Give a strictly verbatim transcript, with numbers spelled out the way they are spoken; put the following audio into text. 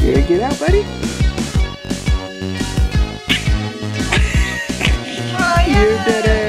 Yeah, get out, buddy. Oh, yeah. You did it.